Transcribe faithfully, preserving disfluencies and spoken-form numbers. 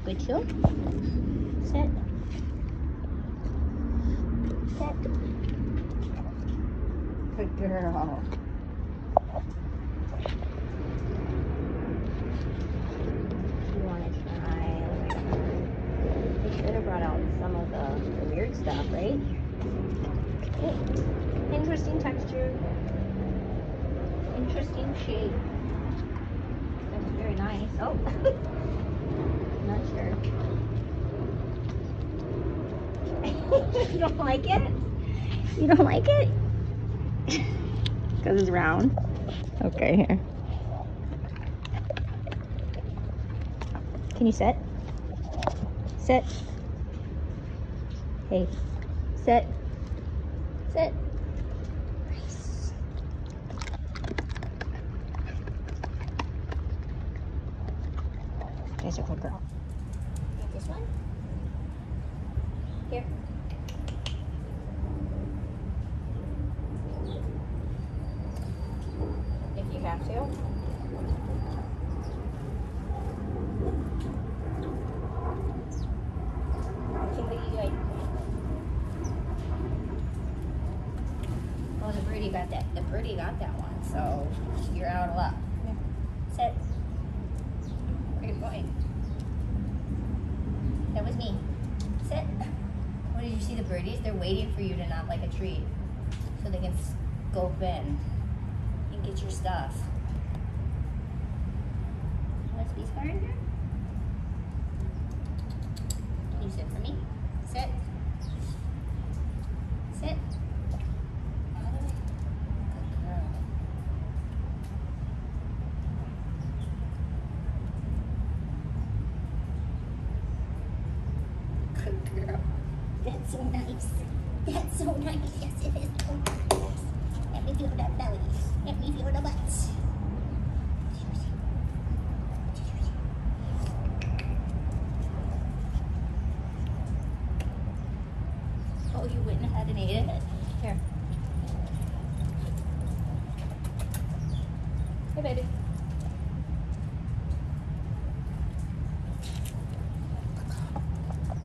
Good show. Sit. Sit. Good girl. You want to try? They should have brought out some of the, the weird stuff, right? Okay. Interesting texture. Interesting shape. That's very nice. Oh, not sure. You don't like it? You don't like it? Because it's round. Okay, here. Can you sit? Sit. Hey, sit. Sit. Nice. There's a good girl. Get this one. Here. If you have to. Okay, what are you doing? Oh, the birdie got that. The birdie got that one, so you're out of luck. Here. Sit. Where are you going? That was me. Sit. What, did you see the birdies? They're waiting for you to not like a treat so they can scope in and get your stuff. Want a space car in here? Can you sit for me? Sit. Sit. All the way. Good girl. Good girl. That's so nice. That's so nice. Yes, it is. Oh, yes. Let me feel that belly. Let me feel the butt. Oh, you went ahead and ate it? Here. Hey, baby.